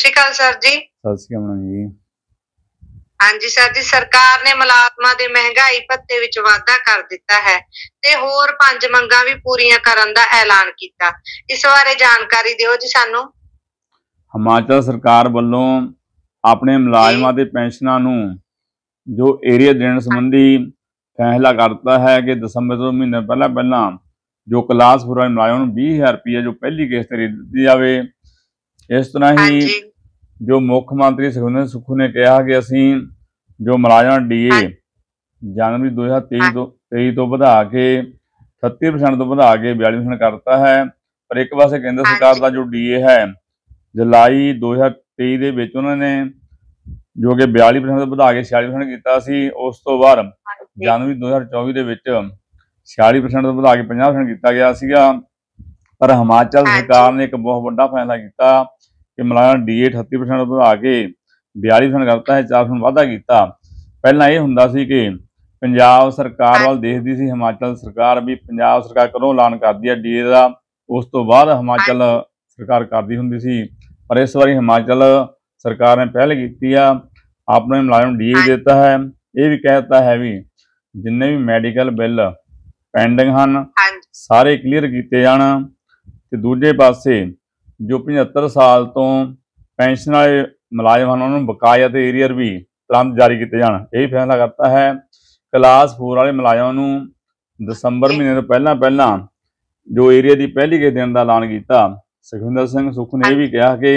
श्री अकाल सर जी। सत श्री अकाल जी। हाँ जी सर जी, सरकार ने मुलाजमां दे महंगाई भत्ते विच वाधा कर दिता है ते होर 5 मंगां भी पूरीआं करन दा ऐलान कीता। इस बारे जानकारी दिओ जी सानू। हिमाचल सरकार ਵੱਲੋਂ ਆਪਣੇ ਮੁਲਾਜ਼ਮਾਂ ਦੇ ਪੈਨਸ਼ਨਾਂ ਨੂੰ जो एरियर देने संबंधी फैसला करता है कि दसंबर 2 महीने पहला जो क्लास 4 वाले मुलाजमां ਨੂੰ 20,000 रुपया जो पहली किस्त दी जाए। इस तरह हाँ ही जी। जो मुख मंत्री सुखविंदर सुक्खू ने कहा कि असी जो मुलाजमां DA जनवरी 2023 तो बढ़ा के 38% तो बढ़ा के 42% करता है। पर एक पासे केंद्र सरकार का जो DA है जुलाई 2023 ਦੇ ਵਿੱਚ ਉਹਨਾਂ ਨੇ जो कि 42% ਤੋਂ ਵਧਾ ਕੇ 46% ਕੀਤਾ ਸੀ। ਉਸ ਤੋਂ ਬਾਅਦ ਜਨਵਰੀ 2024 ਦੇ ਵਿੱਚ 46% ਤੋਂ ਵਧਾ ਕੇ 50% ਕੀਤਾ ਗਿਆ ਸੀਗਾ। ਪਰ ਹਿਮਾਚਲ ਸਰਕਾਰ ਨੇ ਇੱਕ ਬਹੁਤ ਵੱਡਾ ਫੈਸਲਾ ਕੀਤਾ ਕਿ ਮੁਲਾਜ਼ਮਾਂ DA 38% ਤੋਂ ਵਧਾ ਕੇ 42% ਕਰਤਾ ਹੈ, 4% ਵਾਧਾ ਕੀਤਾ। ਪਹਿਲਾਂ ਇਹ ਹੁੰਦਾ ਸੀ ਕਿ ਪੰਜਾਬ ਸਰਕਾਰ ਵੱਲ ਦੇਖਦੀ ਸੀ ਹਿਮਾਚਲ ਸਰਕਾਰ ਵੀ ਪੰਜਾਬ ਸਰਕਾਰ ਕਦੋਂ ਐਲਾਨ ਕਰਦੀ ਹੈ DA ਦਾ, ਉਸ ਤੋਂ ਬਾਅਦ ਹਿਮਾਚਲ ਸਰਕਾਰ ਕਰਦੀ ਹੁੰਦੀ ਸੀ। पर इस बार हिमाचल सरकार ने पहल की अपने मुलाजम DA देता है। ये भी कहता है भी जिन्ने भी मैडिकल बिल पेंडिंग हैं सारे क्लीयर किए जान। ते दूजे पासे जो 75 साल तो पेंशन वाले मुलाजम हैं उन्होंने बकाया ते एरियर भी तुरंत जारी किए जान। यही फैसला करता है। क्लास 4 वाले मुलाजमान नूं दसंबर महीने तो पहला जो एरिया की पहली किस्त देने का ऐलान किया। सुखविंदर सिंह सुक्खू ने यह भी कहा कि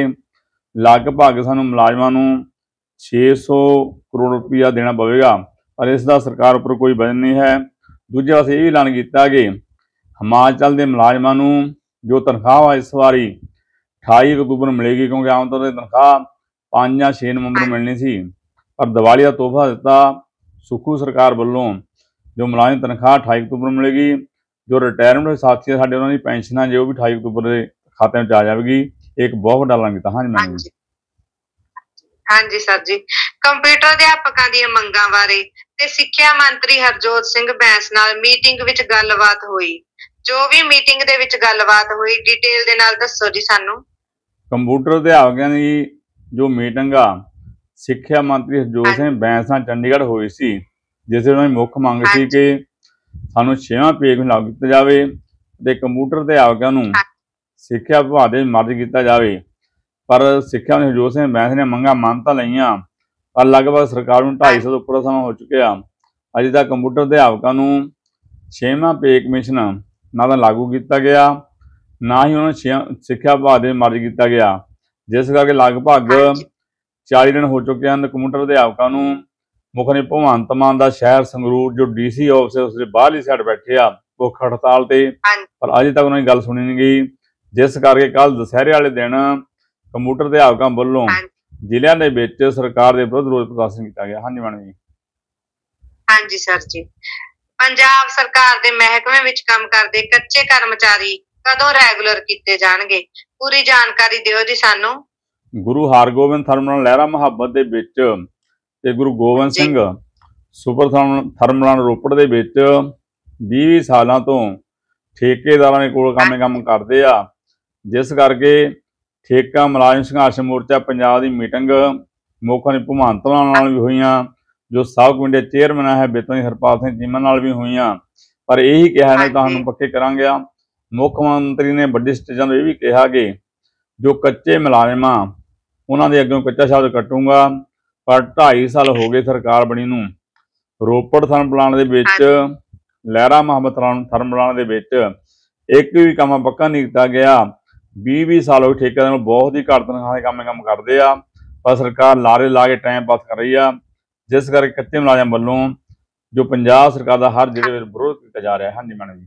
लगभग सानू मुलाजमां नूं 600 करोड़ रुपया देना पवेगा, पर इसका सरकार उपर कोई वजन नहीं है। दूजे पासे यह भी ऐलान किया कि हिमाचल के मुलाजमां नूं जो तनख्वाह इस बारी 28 अक्तूबर मिलेगी, क्योंकि आम तौर पर तनख्वाह 5 या 6 नवंबर मिलनी सी। पर दिवाली का तोहफा दिता सुक्खू सरकार वालों जो मुलाजम तनख्वाह 28 अक्तूबर मिलेगी। जो रिटायरमेंट साथी है साडे उन्हां दी पेंशन है जो भी 28 अक्तूबर के खाते में आ जाएगी। एक बहुत बड़ा ऐलान किया। हाँ जी मैडम जी। हाँ जी सर जी, कंप्यूटर अध्यापकों दी मंगां बारे ते सिक्ख्या मंत्री हरजोत सिंह बैंस नाल मीटिंग विच गलबात हुई। जो भी मीटिंग दे विच गलबात हुई डिटेल दे नाल दस्सो जी सानू। कंप्यूटर अध्यापकों की जो मीटिंग आ सिक्ख्या मंत्री हरजोत सिंह बैंस नाल चंडीगढ़ हुई सी, जिस उन्होंने मुख्य मंग सी कि सानू 6वां पे कमीशन लागू किया जाए ते कंप्यूटर अध्यापकों नूं सिक्ख्या विभाग दे मर्ज किया जाए। पर सिक्ख्या मंत्री हरजोत सिंह बैंस ने मंगां मान तां लईआं, पर लगभग सरकार नूं 2.5 साल तो उपर समा हो चुकिया। अजे तक कंप्यूटर अध्यापकों नूं 6वां पे कमीशन ना तां लागू किया गया, ना ही उन्होंने सिक्ख्या विभाग दे मर्ज किया गया, जिस करके लगभग 40 दिन हो चुके हैं। कंप्यूटर अध्यापकों नूं मुख्यमंत्री भगवंत मान दा शहर संगरूर जो DC ऑफिस है उसके बाहरली साइड बैठे आ भुख हड़ताल ते, पर अजे तक उन्होंने गल सुनी नहीं गई। जिस करके कल दशहरे वाले दिन कंप्यूटर अध्यापकों वालों जिलों के विच सरकार के विरुद्ध रोष प्रदर्शन किया गया। हाँ जी मैडम जी। हाँ जी सर जी, पंजाब सरकार के महकमे विच काम करते कच्चे कर्मचारी कदों रैगूलर किए जाणगे, पूरी जानकारी दिओ जी सानू। गुरु हरगोबिंद थर्मल लहरा मुहब्बत दे विच ते गुरु गोबिंद सिंह सुपर थर्मल रोपड़ दे विच 20 सालों तो ठेकेदारां दे कोल काम करते आ, जिस करके ठेका मुलाजम संघर्ष मोर्चा पंजाब की मीटिंग मुख्यमंत्री भगवंत मान नाल भी हुई, जो सब कमेटी चेयरमैन है बेतन हरपाल सिंह चीमा नाल भी हुई। पर यही कहा है तुहानूं पक्के करांगे। मुख्यमंत्री ने वड्डी स्टेजां ते भी कहा कि जो कच्चे मुलाजम आ उन्हां दे अग्गों कच्चा शब्द कटूंगा। पर 2.5 साल हो गए सरकार बनी नूं, रोपड़ थर्मल प्लांट दे विच लहरा मुहब्बत थर्मल प्लांट दे विच एक भी काम पक्का नहीं किया गया। 20 साल हो ठेकेदार बहुत ही घट तनख्वाह काम करते आ, पर सरकार लारे ला के टाइम पास कर रही है, जिस करके कच्चे मुलाजम वालों जो पंजाब सरकार का हर जिले में विरोध किया जा रहा है। हाँ जी मैडम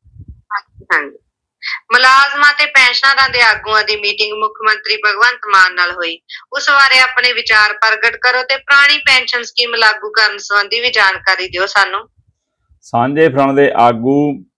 जी। मुलाजमां ते पेंशनरां दे आगूआं दी मीटिंग मुख्यमंत्री भगवंत मान नाल होई, उस बारे अपने विचार प्रगट करो ते पुरानी पेंशन स्कीम लागू करन संबंधी भी जानकारी दिओ सानू। सांझे फ्रंट दे आगू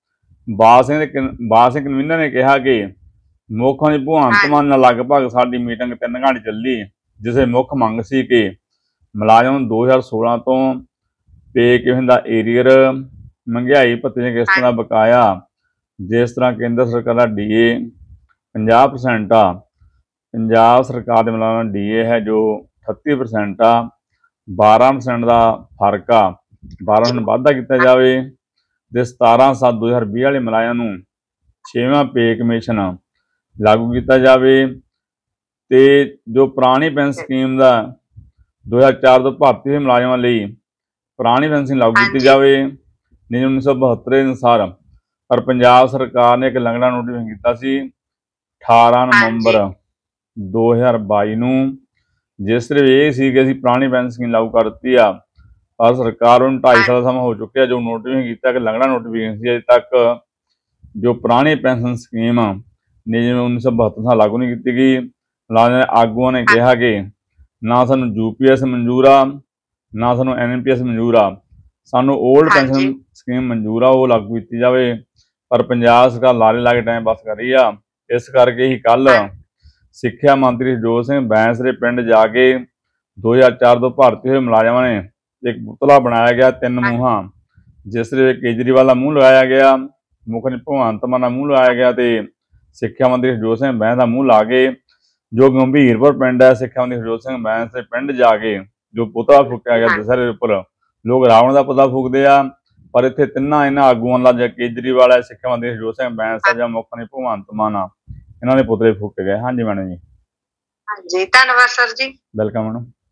बाल सिंह कन्वीनर ने कहा कि मुख्यमंत्री भगवंत मान नाल लगभग साडी मीटिंग 3 घंटे चली, जिसे मुख्य मंग सी कि मुलाजम 2016 तो पे कमीशन दा एरियर महंगाई भत्ते दी किस्तां दा बकाया जिस तरह केंद्र सरकार का DA 50% आ ਪੰਜਾਬ ਸਰਕਾਰ ਦੇ ਮੁਲਾਜ਼ਮਾਂ ਡੀਏ ਹੈ ਜੋ 38% ਆ, 12% ਦਾ ਫਰਕ ਆ, 12% ਵਾਧਾ ਕੀਤਾ ਜਾਵੇ ਤੇ 17/7/2020 ਵਾਲੇ ਮੁਲਾਜ਼ਮਾਂ ਨੂੰ 6ਵਾਂ ਪੇ ਕਮਿਸ਼ਨ ਲਾਗੂ ਕੀਤਾ ਜਾਵੇ ਤੇ ਜੋ ਪੁਰਾਣੀ ਪੈਨਸ਼ਨ ਸਕੀਮ ਦਾ 2004 ਤੋਂ ਭਰਤੀ ਹੋਏ ਮੁਲਾਜ਼ਮਾਂ ਲਈ ਪੁਰਾਣੀ ਪੈਨਸ਼ਨ ਲਾਗੂ ਕੀਤੀ ਜਾਵੇ ਨਿਯਮ 1972 ਦੇ ਅਨੁਸਾਰ। ਪਰ ਪੰਜਾਬ ਸਰਕਾਰ ਨੇ ਇੱਕ ਲੰਗੜਾ ਨੋਟੀਫਿਕੇਸ਼ਨ ਕੀਤਾ ਸੀ 18 ਨਵੰਬਰ 2022 ਨੂੰ, ਜਿਸ ਦੇ ਇਹ ਸੀ ਕਿ ਅਸੀਂ ਪੁਰਾਣੀ ਪੈਨਸ਼ਨ ਸਕੀਮ ਲਾਗੂ ਕਰ ਦਿੱਤੀ ਆ, ਪਰ ਸਰਕਾਰ ਨੂੰ 2.5 ਸਾਲ ਦਾ ਸਮਾਂ ਹੋ ਚੁੱਕਿਆ ਜੋ ਨੋਟੀਫਿਕੇਸ਼ਨ ਕੀਤਾ ਕਿ ਲੰਗੜਾ ਨੋਟੀਫਿਕੇਸ਼ਨ ਸੀ। ਅਜੇ ਤੱਕ ਜੋ ਪੁਰਾਣੀ ਪੈਨਸ਼ਨ ਸਕੀਮ ਨਿਯਮ 1972 ਨਾਲ ਲਾਗੂ ਨਹੀਂ ਕੀਤੀ ਗਈ। ਮੁਲਾਜ਼ਮ ਆਗੂਆਂ ਨੇ ਕਿਹਾ ਕਿ ਨਾ ਸਾਨੂੰ UPS ਮਨਜ਼ੂਰ ਆ, ਨਾ ਸਾਨੂੰ NPS ਮਨਜ਼ੂਰ ਆ, ਸਾਨੂੰ ਓਲਡ ਪੈਨਸ਼ਨ ਸਕੀਮ ਮਨਜ਼ੂਰ ਆ, ਉਹ ਲਾਗੂ ਕੀਤੀ ਜਾਵੇ। ਪਰ ਪੰਜਾਬ ਸਰਕਾਰ ਲਾਰੇ ਲਾ ਕੇ ਟਾਈਮ ਪਾਸ ਕਰ ਰਹੀ ਆ। ਇਸ ਕਰਕੇ ਹੀ ਕੱਲ ਸਿੱਖਿਆ ਮੰਤਰੀ ਹਰਜੋਤ ਸਿੰਘ ਬੈਂਸ ਦੇ ਪਿੰਡ ਜਾ ਕੇ 2004 ਤੋਂ ਭਰਤੀ ਹੋਏ ਮੁਲਾਜ਼ਮਾਂ ਨੇ ਇੱਕ ਪੁਤਲਾ ਬਣਾਇਆ ਗਿਆ 3 ਮੂੰਹਾਂ, ਜਿਸ ਦੇ ਵਿੱਚ ਕੇਜਰੀਵਾਲ ਦਾ ਮੂੰਹ ਲਗਾਇਆ ਗਿਆ, ਮੁੱਖ ਮੰਤਰੀ ਭਗਵੰਤ ਮਾਨ ਦਾ ਮੂੰਹ ਲਗਾਇਆ ਗਿਆ ਤੇ ਸਿੱਖਿਆ ਮੰਤਰੀ ਹਰਜੋਤ ਸਿੰਘ ਬੈਂਸ ਦਾ ਮੂੰਹ ਲਾ ਕੇ ਜੋ ਗੰਭੀਰਪੁਰ ਪਿੰਡ ਹੈ, ਸਿੱਖਿਆ ਮੰਤਰੀ ਹਰਜੋਤ ਸਿੰਘ ਬੈਂਸ ਦੇ ਪਿੰਡ ਜਾ ਕੇ ਜੋ ਪੁਤਲਾ ਫੂਕਿਆ ਗਿਆ ਦੁਸਹਿਰੇ ਉੱਪਰ। ਲੋਕ ਰਾਵਣ ਦਾ ਪੁਤਲਾ ਫੂਕਦੇ ਆ, ਪਰ ਇੱਥੇ ਤਿੰਨਾਂ ਇਹਨਾਂ ਆਗੂਆਂ ਦਾ ਜਾਂ ਕੇਜਰੀਵਾਲ ਹੈ, ਸਿੱਖਿਆ ਮੰਤਰੀ ਹਰਜੋਤ ਸਿੰਘ ਬੈਂਸ ਆ ਜਾਂ ਮੁੱਖ ਮੰਤਰੀ ਭਗਵੰਤ ਮਾਨ ਆ, ਇਹਨਾਂ ਦੇ ਪੁਤਲੇ ਫੂਕੇ ਗਏ। ਹਾਂਜੀ ਮੈਡਮ ਜੀ। ਹਾਂਜੀ, ਧੰਨਵਾਦ ਸਰ ਜੀ। Welcome madam.